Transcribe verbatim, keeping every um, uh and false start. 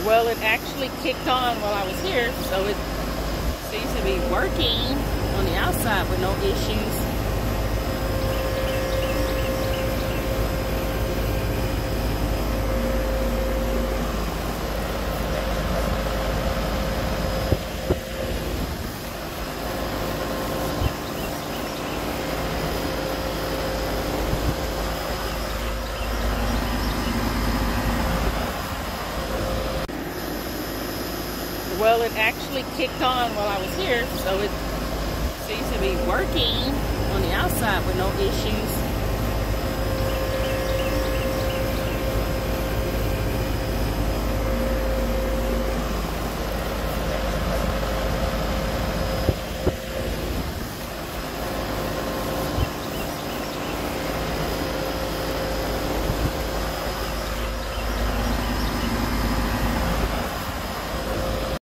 Well, it actually kicked on while I was here, so it seems to be working on the outside with no issues. Well, it actually kicked on while I was here, so it seems to be working on the outside with no issues.